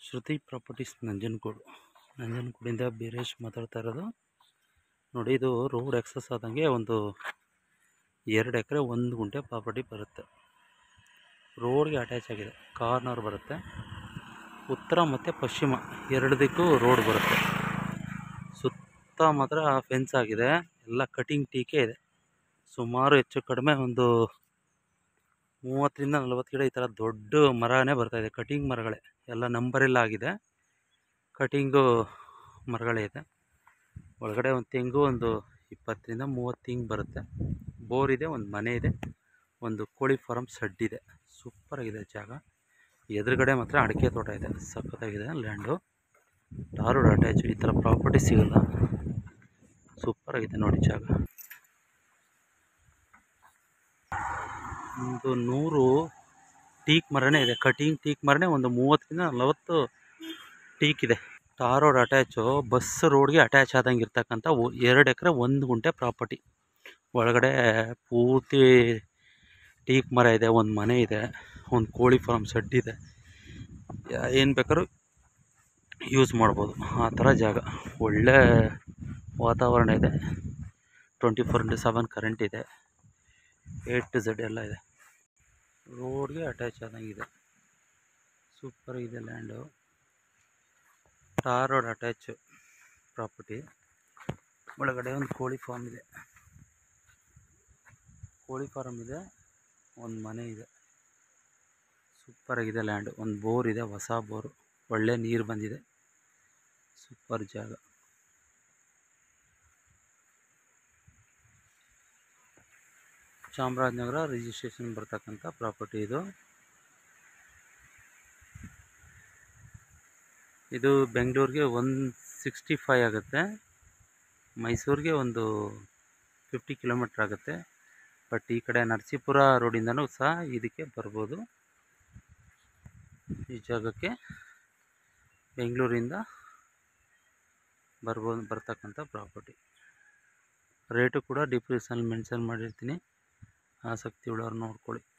ಶ್ರುತಿ properties ನಂಜನಗೂಡಿಂದ Beeresh ಮಾತಾಡ್ತಾ ಇರೋದು. ನೋಡಿ, ಇದು ರೋಡ್ ಎಕ್ಸಸ್ ಆದಂಗೆ ಒಂದು 2 ಎಕರೆ 1 ಗುಂಟೆ ಪ್ರಾಪರ್ಟಿ ಬರುತ್ತೆ. ರೋಡ್ಗೆ ಅಟ್ಯಾಚ್ ಆಗಿದೆ, ಕಾರ್ನರ್ ಬರುತ್ತೆ. ಉತ್ತರ ಮತ್ತು ಪಶ್ಚಿಮ 2 ದಿಕ್ಕು ರೋಡ್ ಬರುತ್ತೆ. ಸುತ್ತ ಮಾತ್ರ ಫೆನ್ಸ್ ಆಗಿದೆ, ಎಲ್ಲ ಕಟಿಂಗ್ ಟೀಕೆ ಇದೆ. ಸುಮಾರು ಹೆಚ್ಚು ಕಡಿಮೆ ಒಂದು 30ರಿಂದ 40 ಗಿಡ ಈ ಥರ ದೊಡ್ಡ ಮರನೇ ಬರ್ತಾಯಿದೆ. ಕಟಿಂಗ್ ಮರಗಳೇ, ಎಲ್ಲ ನಂಬರೆಲ್ಲ ಆಗಿದೆ, ಕಟಿಂಗು ಮರಗಳೇ ಇದೆ. ಒಳಗಡೆ ಒಂದು ತೆಂಗು ಒಂದು 20ರಿಂದ 30 ತೆಂಗು ಬರುತ್ತೆ. ಬೋರ್ ಇದೆ, ಒಂದು ಮನೆ ಇದೆ, ಒಂದು ಕೋಳಿ ಫಾರಮ್ ಶೆಡ್ ಇದೆ. ಸೂಪರಾಗಿದೆ ಜಾಗ. ಎದುರುಗಡೆ ಮಾತ್ರ ಅಡಿಕೆ ತೋಟ ಇದೆ, ಸಖತ್ತಾಗಿದೆ ಲ್ಯಾಂಡು. ಟಾರ್ ರೋಡ್ ಅಟ್ಯಾಚು, ಈ ಥರ ಪ್ರಾಪರ್ಟಿ ಸಿಗಲ್ಲ. ಸೂಪರಾಗಿದೆ ನೋಡಿ ಜಾಗ. ಒಂದು 100 ಟೀಕ್ ಮರನೇ ಇದೆ, ಕಟಿಂಗ್ ಟೀಕ್ ಮರನೇ ಒಂದು 30ರಿಂದ 40 ಟೀಕ್ ಇದೆ. ಟಾರ್ ರೋಡ್ ಅಟ್ಯಾಚು, ಬಸ್ ರೋಡ್ಗೆ ಅಟ್ಯಾಚ್ ಆದಂಗೆ ಇರ್ತಕ್ಕಂಥ 2 ಎಕರೆ 1 ಗುಂಟೆ ಪ್ರಾಪರ್ಟಿ. ಒಳಗಡೆ ಪೂರ್ತಿ ಟೀಕ್ ಮರ ಇದೆ, ಒಂದು ಮನೆ ಇದೆ, ಒಂದು ಕೋಳಿ ಫಾರ್ಮ್ ಶೆಡ್ ಇದೆ. ಏನು ಬೇಕಾದ್ರೂ ಯೂಸ್ ಮಾಡ್ಬೋದು, ಆ ಥರ ಜಾಗ. ಒಳ್ಳೆ ವಾತಾವರಣ ಇದೆ, 24/7 ಕರೆಂಟ್ ಇದೆ, A to Z ಎಲ್ಲ ಇದೆ. ರೋಡ್ಗೆ ಅಟ್ಯಾಚ್ ಆದಂಗಿದೆ, ಸೂಪರಾಗಿದೆ land. Tar road attach property. ಒಳಗಡೆ ಒಂದು ಕೋಳಿ ಫಾರ್ಮ್ ಇದೆ, ಒಂದು ಮನೆ ಇದೆ. ಸೂಪರಾಗಿದೆ ಲ್ಯಾಂಡು. ಒಂದು ಬೋರ್ ಇದೆ, ಹೊಸ ಬೋರು, ಒಳ್ಳೆ ನೀರು ಬಂದಿದೆ. ಸೂಪರ್ ಜಾಗ. ಚಾಮರಾಜನಗರ ರಿಜಿಸ್ಟ್ರೇಷನ್ ಬರ್ತಕ್ಕಂಥ ಪ್ರಾಪರ್ಟಿ ಇದು. ಇದು ಬೆಂಗಳೂರಿಗೆ 165 ಆಗುತ್ತೆ, ಮೈಸೂರಿಗೆ ಒಂದು 50 ಕಿಲೋಮೀಟ್ರ್ ಆಗುತ್ತೆ. ಬಟ್ ಈ ಕಡೆ ನರಸೀಪುರ ರೋಡಿಂದನೂ ಸಹ ಇದಕ್ಕೆ ಬರ್ಬೋದು. ಈ ಜಾಗಕ್ಕೆ ಬೆಂಗಳೂರಿಂದ ಬರ್ತಕ್ಕಂಥ ಪ್ರಾಪರ್ಟಿ. ರೇಟು ಕೂಡ ಡಿಸ್ಕ್ರಿಪ್ಷನಲ್ಲಿ ಮೆನ್ಷನ್ ಮಾಡಿರ್ತೀನಿ, ಆಸಕ್ತಿ ಉಳ್ಳವ್ರು ನೋಡ್ಕೊಳ್ಳಿ.